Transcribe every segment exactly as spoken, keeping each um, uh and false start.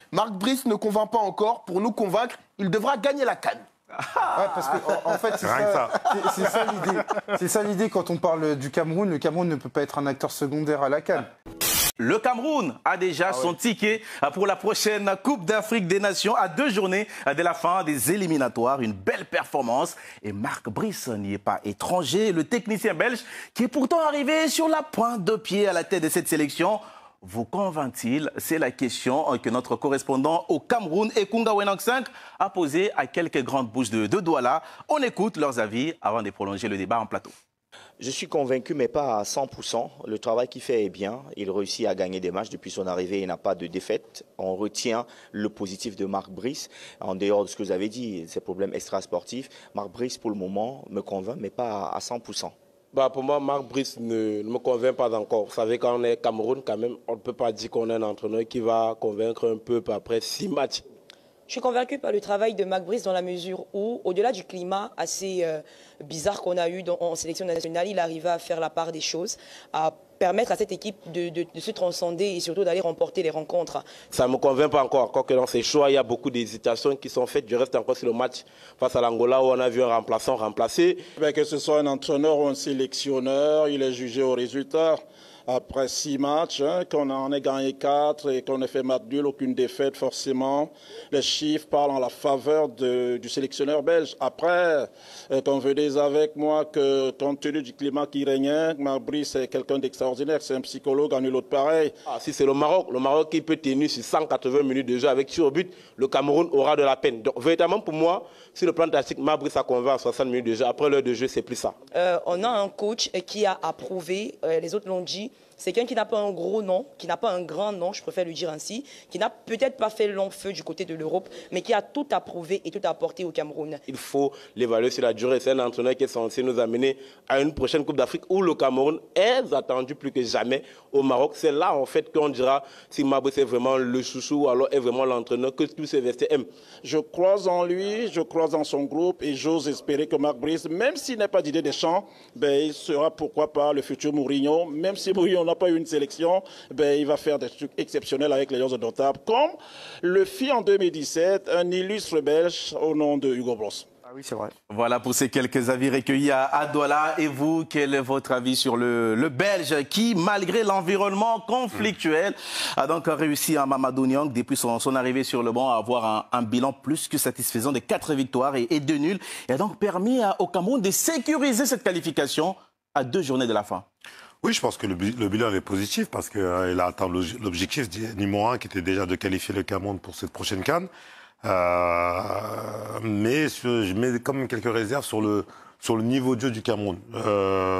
Marc Brice ne convainc pas encore. Pour nous convaincre, il devra gagner la CAN. Ouais, parce que en, en fait, c'est ça, c'est, c'est ça l'idée. C'est ça l'idée quand on parle du Cameroun. Le Cameroun ne peut pas être un acteur secondaire à la CAN. Le Cameroun a déjà ah son ouais. ticket pour la prochaine Coupe d'Afrique des Nations à deux journées de la fin des éliminatoires. Une belle performance. Et Marc Brice n'y est pas étranger. Le technicien belge qui est pourtant arrivé sur la pointe de pied à la tête de cette sélection. Vous convainc-t-il? C'est la question que notre correspondant au Cameroun, Ekunga Wenang cinq, a posée à quelques grandes bouches de, de Douala. On écoute leurs avis avant de prolonger le débat en plateau. Je suis convaincu, mais pas à cent pour cent. Le travail qu'il fait est bien. Il réussit à gagner des matchs. Depuis son arrivée, il n'a pas de défaite. On retient le positif de Marc Brice. En dehors de ce que vous avez dit, ses problèmes extra-sportifs, Marc Brice, pour le moment, me convainc, mais pas à cent pour cent. Bah pour moi, Marc Brice ne, ne me convainc pas encore. Vous savez, quand on est Cameroun, quand même, on ne peut pas dire qu'on est un entraîneur qui va convaincre un peuple après six matchs. Je suis convaincu par le travail de Marc Brice dans la mesure où, au-delà du climat assez euh, bizarre qu'on a eu dans, en sélection nationale, il arriva à faire la part des choses, à permettre à cette équipe de, de, de se transcender et surtout d'aller remporter les rencontres. Ça ne me convainc pas encore, encore que dans ces choix, il y a beaucoup d'hésitations qui sont faites. Je reste encore sur le match face à l'Angola où on a vu un remplaçant remplacer. Que ce soit un entraîneur ou un sélectionneur, il est jugé au résultat. Après six matchs, hein, qu'on en ait gagné quatre et qu'on ait fait match nul, aucune défaite forcément. Les chiffres parlent en la faveur de, du sélectionneur belge. Après, euh, convenez avec moi que compte tenu du climat qui régnait, Marc Brice est quelqu'un d'extraordinaire, c'est un psychologue en nul autre pareil. Ah, si c'est le Maroc, le Maroc qui peut tenir sur cent quatre-vingts minutes de jeu avec tir au but, le Cameroun aura de la peine. Donc véritablement pour moi, sur le plan tactique, Marc Brice a convaincu à soixante minutes de jeu. Après l'heure de jeu, c'est plus ça. Euh, on a un coach qui a approuvé, euh, les autres l'ont dit. C'est quelqu'un qui n'a pas un gros nom, qui n'a pas un grand nom, je préfère le dire ainsi, qui n'a peut-être pas fait long feu du côté de l'Europe, mais qui a tout approuvé et tout apporté au Cameroun. Il faut l'évaluer sur la durée. C'est un entraîneur qui est censé nous amener à une prochaine Coupe d'Afrique où le Cameroun est attendu plus que jamais au Maroc. C'est là en fait qu'on dira si Marc Brice est vraiment le chouchou ou alors est vraiment l'entraîneur que tous ces vestiaires aiment. Je crois en lui, je crois en son groupe et j'ose espérer que Marc Brice, même s'il n'a pas d'idée des champs, ben, il sera pourquoi pas le futur Mourinho, même si Mourinho n'a pas eu une sélection, ben, il va faire des trucs exceptionnels avec les Lions indomptables, comme le fit en deux mille dix-sept un illustre belge au nom de Hugo Bross. Ah oui, c'est vrai. Voilà pour ces quelques avis recueillis à, à Douala. Et vous, quel est votre avis sur le, le Belge qui, malgré l'environnement conflictuel, a donc réussi à Mamadou Niang, depuis son, son arrivée sur le banc, à avoir un, un bilan plus que satisfaisant de quatre victoires et, et deux nuls, et a donc permis à, au Cameroun de sécuriser cette qualification à deux journées de la fin. Oui, je pense que le, le bilan est positif parce qu'il euh, a atteint l'objectif numéro un qui était déjà de qualifier le Cameroun pour cette prochaine CAN. Euh, mais je, je mets quand même quelques réserves sur le, sur le niveau de jeu du Cameroun. Euh,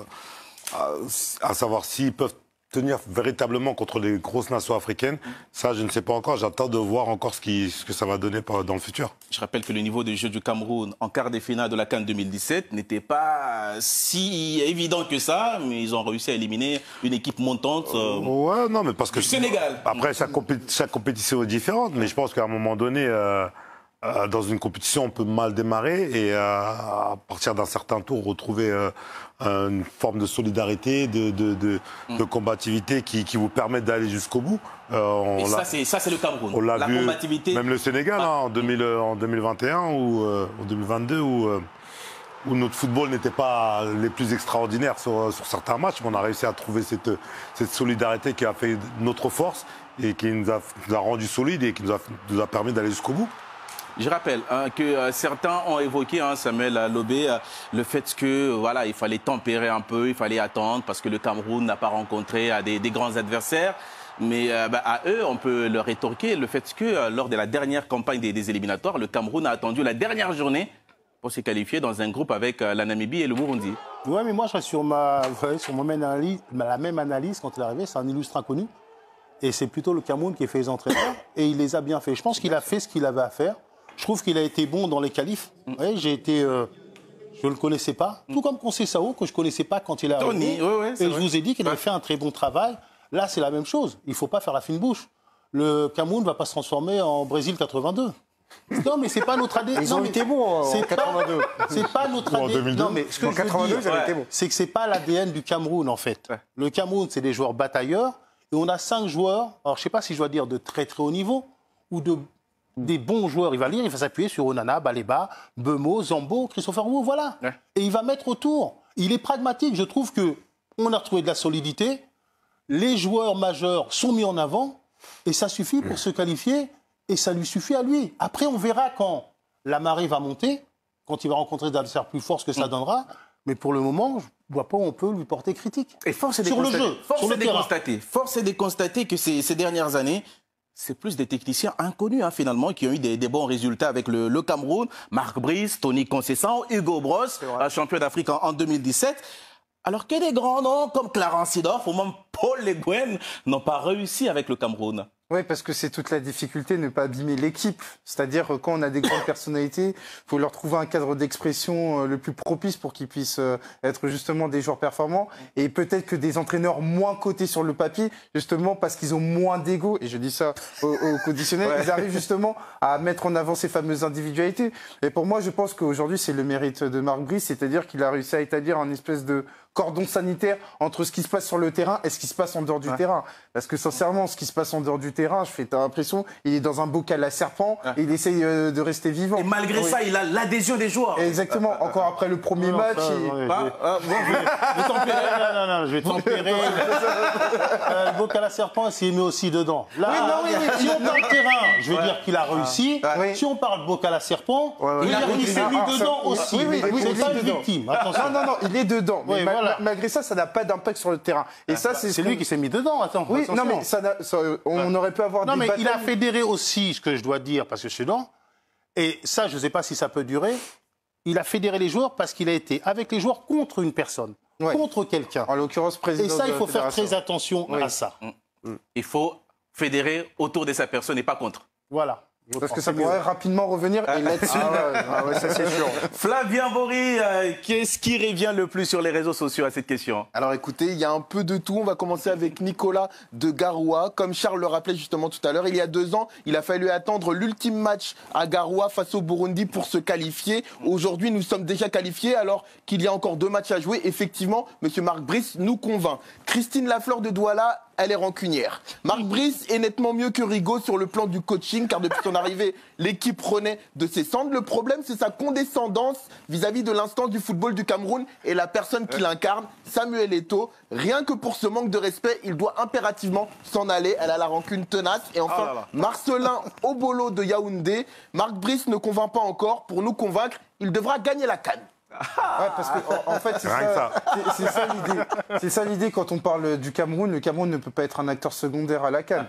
à, à savoir s'ils peuvent tenir véritablement contre les grosses nations africaines, ça je ne sais pas encore, j'attends de voir encore ce, qui, ce que ça va donner dans le futur. Je rappelle que le niveau de jeu du Cameroun en quart de finale de la CAN deux mille dix-sept n'était pas si évident que ça, mais ils ont réussi à éliminer une équipe montante euh, ouais, non, mais parce que du Sénégal. Après, chaque, compé chaque compétition est différente, mais je pense qu'à un moment donné, euh, euh, dans une compétition, on peut mal démarrer et euh, à partir d'un certain tour, retrouver euh, une forme de solidarité, de, de, de, mm. de combativité qui, qui vous permet d'aller jusqu'au bout. Euh, on et ça, c'est le Cameroun. On l'a la vu, combativité. Même le Sénégal, ah. hein, en, deux mille, en deux mille vingt et un ou euh, en deux mille vingt-deux, où, euh, où notre football n'était pas les plus extraordinaires sur, sur certains matchs, mais on a réussi à trouver cette, cette solidarité qui a fait notre force et qui nous a, nous a rendu solides et qui nous a, nous a permis d'aller jusqu'au bout. Je rappelle hein, que euh, certains ont évoqué, hein, Samuel Lobé, euh, le fait que voilà, il fallait tempérer un peu, il fallait attendre parce que le Cameroun n'a pas rencontré euh, des, des grands adversaires. Mais euh, bah, à eux, on peut leur rétorquer le fait que euh, lors de la dernière campagne des, des éliminatoires, le Cameroun a attendu la dernière journée pour se qualifier dans un groupe avec euh, la Namibie et le Burundi. Oui, mais moi, je reste sur, ma, sur ma même analyse, la même analyse quand il est arrivé. C'est un illustre inconnu. Et c'est plutôt le Cameroun qui a fait les entraîneurs. Et il les a bien fait. Je pense qu'il a fait ce qu'il avait à faire. Je trouve qu'il a été bon dans les qualifs. Mm. Ouais, j'ai été, euh, je ne le connaissais pas. Mm. Tout comme Concé Sao, que je ne connaissais pas quand il est arrivé. Tony, ouais, ouais, et vrai. Je vous ai dit qu'il ouais. avait fait un très bon travail. Là, c'est la même chose. Il ne faut pas faire la fine bouche. Le Cameroun ne va pas se transformer en Brésil quatre-vingt-deux. Non, mais c'est pas notre A D N. Ils ont été bons en quatre-vingt-deux. C'est pas notre A D N. En deux mille deux. Non, mais ce que en je veux quatre-vingt-deux, dire, ils avaient été bons. c'est que c'est pas l'A D N du Cameroun en fait. Ouais. Le Cameroun, c'est des joueurs batailleurs et on a cinq joueurs. Alors je sais pas si je dois dire de très très haut niveau. ou de, des bons joueurs. Il va lire, il va s'appuyer sur Onana, Baleba, Bemo, Zambo, Christopher Wu, voilà. Ouais. Et il va mettre autour. Il est pragmatique. Je trouve qu'on a retrouvé de la solidité. Les joueurs majeurs sont mis en avant et ça suffit pour se qualifier et ça lui suffit à lui. Après, on verra quand la marée va monter, quand il va rencontrer des adversaires plus forts, ce que ça donnera. Mais pour le moment, je ne vois pas où on peut lui porter critique. Et force est sur le jeu, force sur le est de constater, force est de constater que ces, ces dernières années, c'est plus des techniciens inconnus, hein, finalement, qui ont eu des, des bons résultats avec le, le Cameroun. Marc Brice, Tony Conceição, Hugo Bross, champion d'Afrique en, en deux mille dix-sept. Alors que des grands noms comme Clarence Seedorf ou même Paul Le Guen n'ont pas réussi avec le Cameroun. Oui, parce que c'est toute la difficulté de ne pas abîmer l'équipe. C'est-à-dire, quand on a des grandes personnalités, il faut leur trouver un cadre d'expression le plus propice pour qu'ils puissent être justement des joueurs performants. Et peut-être que des entraîneurs moins cotés sur le papier, justement parce qu'ils ont moins d'ego, et je dis ça au, au conditionnel, ouais. Ils arrivent justement à mettre en avant ces fameuses individualités. Et pour moi, je pense qu'aujourd'hui, c'est le mérite de Marc Brice, c'est-à-dire qu'il a réussi à établir un espèce de cordon sanitaire entre ce qui se passe sur le terrain et ce qui se passe en dehors du ouais. terrain. Parce que sincèrement, ce qui se passe en dehors du terrain, je fais t'as l'impression, il est dans un bocal à serpent ouais. et il essaye euh, de rester vivant. Et malgré oui. ça, il a l'adhésion des joueurs. Exactement. Euh, Encore après le premier non, match. Ça, il... non, ah, ah, bon, je, vais, je vais tempérer. Non, non, non, je vais tempérer. euh, le bocal à serpent, s'il met aussi dedans. Là, oui, non, oui, oui, si on parle terrain, je veux ouais. dire qu'il a réussi. Ouais. Si on parle bocal à serpent, ouais, ouais. il, a il s'est mis ah, dedans ça, aussi. Oui, oui, oui, c'est pas une victime. Attention. Non, non, non, il est dedans. Mais malgré ça, ça n'a pas d'impact sur le terrain. Et ça, c'est lui qui s'est mis dedans. Attends. Oui, non, mais on aurait pu avoir des. Non, mais il a fédéré aussi, ce que je dois dire, parce que je suis dedans. Et ça, je ne sais pas si ça peut durer. Il a fédéré les joueurs parce qu'il a été avec les joueurs contre une personne, ouais. contre quelqu'un. En l'occurrence, président. Et ça, il faut faire très attention oui. à ça. Mmh. Il faut fédérer autour de sa personne et pas contre. Voilà. Parce que ça pourrait rapidement revenir et là-dessus. Ah ouais, ah ouais, ça c'est sûr. Flavien Bory, euh, qu'est-ce qui revient le plus sur les réseaux sociaux à cette question? Alors écoutez, il y a un peu de tout. On va commencer avec Nicolas de Garoua. Comme Charles le rappelait justement tout à l'heure, il y a deux ans, il a fallu attendre l'ultime match à Garoua face au Burundi pour se qualifier. Aujourd'hui, nous sommes déjà qualifiés alors qu'il y a encore deux matchs à jouer. Effectivement, M. Marc Brice nous convainc. Christine Lafleur de Douala, elle est rancunière. Marc Brice est nettement mieux que Rigaud sur le plan du coaching, car depuis son arrivée, l'équipe renaît de ses cendres. Le problème, c'est sa condescendance vis-à-vis de l'instant du football du Cameroun et la personne qui l'incarne, Samuel Eto'o. Rien que pour ce manque de respect, il doit impérativement s'en aller. Elle a la rancune tenace. Et enfin, oh là là. Marcelin Obolo de Yaoundé. Marc Brice ne convainc pas encore. Pour nous convaincre, il devra gagner la CAN. Ouais, parce que en, en fait, c'est ça, c'est, c'est ça l'idée. C'est ça l'idée quand on parle du Cameroun. Le Cameroun ne peut pas être un acteur secondaire à la CAN.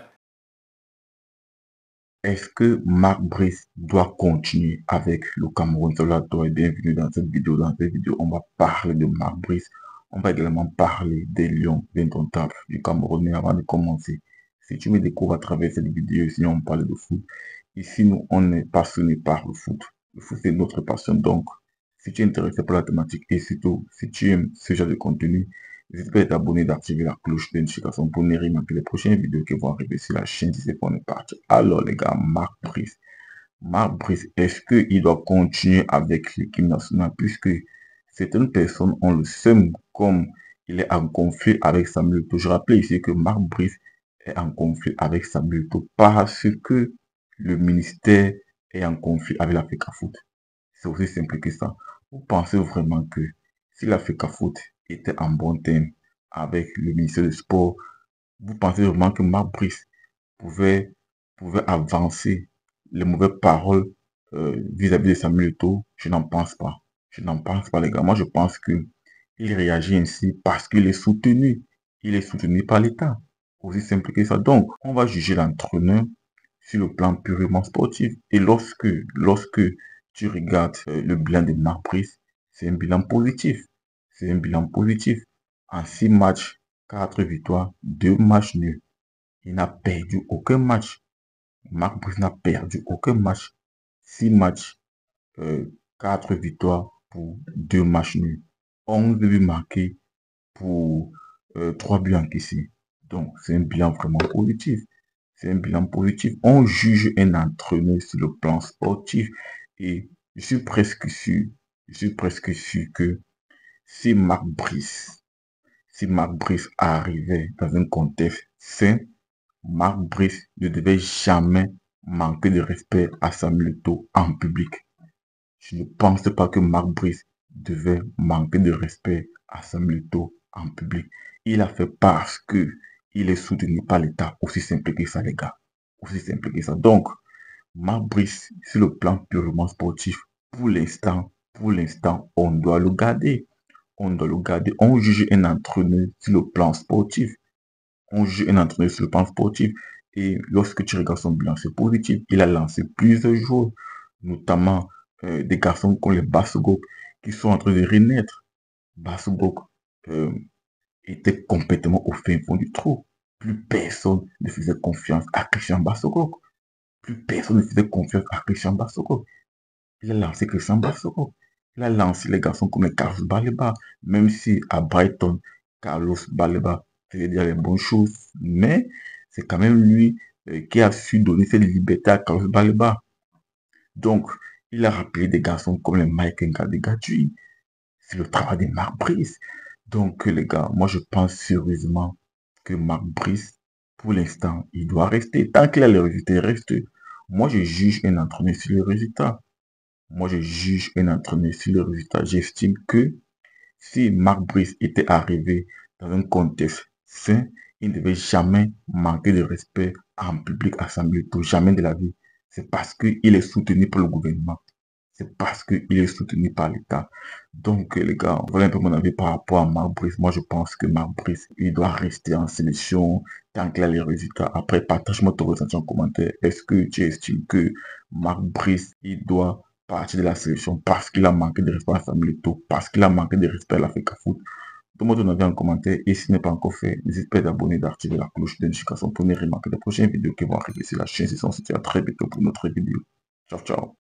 Est-ce que Marc Brice doit continuer avec le Cameroun? Cela doit être bienvenue dans cette vidéo. Dans cette vidéo, on va parler de Marc Brice. On va également parler des Lions indomptables du Cameroun. Mais avant de commencer, si tu me découvres à travers cette vidéo, si on parle de foot, ici nous on est passionné par le foot. Le foot c'est notre passion, donc si tu es intéressé par la thématique et surtout si tu aimes ce genre de contenu, n'hésite pas à t'abonner, d'activer la cloche de notification pour ne rien manquer les prochaines vidéos qui vont arriver sur la chaîne si c'est qu'on est parti. Alors les gars, Marc Brice. Marc Brice, est-ce qu'il doit continuer avec l'équipe nationale puisque certaines personnes ont le seum comme il est en conflit avec Samuel Eto'o. Je rappelle ici que Marc Brice est en conflit avec Samuel Eto'o parce que le ministère est en conflit avec l'Africafoot. C'est aussi simple que ça. Vous pensez vraiment que si l'Africafoot était en bon terme avec le ministère du Sport, vous pensez vraiment que Marc Brice pouvait, pouvait avancer les mauvaises paroles euh, vis-à-vis de Samuel Eto'o? Je n'en pense pas. Je n'en pense pas, les gars. Moi, je pense que il réagit ainsi parce qu'il est soutenu. Il est soutenu par l'État. Aussi simple que ça. Donc, on va juger l'entraîneur sur le plan purement sportif. Et lorsque, lorsque tu regardes euh, le bilan de Marc Brice, c'est un bilan positif. C'est un bilan positif. En six matchs, quatre victoires, deux matchs nuls. Il n'a perdu aucun match. Marc Brice n'a perdu aucun match. six matchs, euh, quatre victoires pour deux matchs nuls. onze buts marqués pour euh, trois buts encaissés. Donc, c'est un bilan vraiment positif. C'est un bilan positif. On juge un entraîneur sur le plan sportif. Et je suis presque sûr, je suis presque sûr que si Marc Brice, si Marc Brice arrivait dans un contexte sain, Marc Brice ne devait jamais manquer de respect à Samuel Eto'o en public. Je ne pense pas que Marc Brice devait manquer de respect à Samuel Eto'o en public. Il a fait parce que il est soutenu par l'État. Aussi simple que ça, les gars. Aussi simple que ça. Donc, Marc Brice, sur le plan purement sportif, pour l'instant, pour l'instant, on doit le garder. On doit le garder. On juge un entraîneur sur le plan sportif. On juge un entraîneur sur le plan sportif. Et lorsque tu regardes son bilan, c'est positif. Il a lancé plusieurs joueurs, notamment euh, des garçons comme les Bassogok, qui sont en train de renaître. Bassogok euh, était complètement au fin fond du trou. Plus personne ne faisait confiance à Christian Bassogok. Plus personne ne faisait confiance à Christian Bassogok. Il a lancé Christian Bassogok. Il a lancé les garçons comme les Carlos Baleba. Même si à Brighton, Carlos Baleba faisait dire les bonnes choses. Mais c'est quand même lui euh, qui a su donner cette liberté à Carlos Baleba. Donc, il a rappelé des garçons comme les Mike Ngadegadji. C'est le travail de Marc Brice. Donc, les gars, moi je pense sérieusement que Marc Brice, pour l'instant, il doit rester. Tant qu'il a les résultats, il reste. Moi, je juge un entraîneur sur le résultat. Moi, je juge un entraîneur sur le résultat. J'estime que si Marc Brice était arrivé dans un contexte sain, il ne devait jamais manquer de respect en public à Samuel Eto'o. Jamais de la vie. C'est parce qu'il est soutenu par le gouvernement. C'est parce qu'il est soutenu par l'État. Donc, les gars, voilà un peu mon avis par rapport à Marc Brice. Moi, je pense que Marc Brice, il doit rester en sélection tant qu'il a les résultats. Après, partage-moi ton ressenti en commentaire. Est-ce que tu estimes que Marc Brice, il doit partir de la sélection parce qu'il a manqué de respect à Samuel Eto'o, parce qu'il a manqué de respect à l'Africa Foot? Donne-moi ton avis en commentaire. Et si ce n'est pas encore fait, n'hésite pas à t'abonner, d'activer la cloche de notification pour ne remarquer les prochaines vidéos qui vont arriver sur la chaîne. C'est censé à très bientôt pour notre vidéo. Ciao, ciao.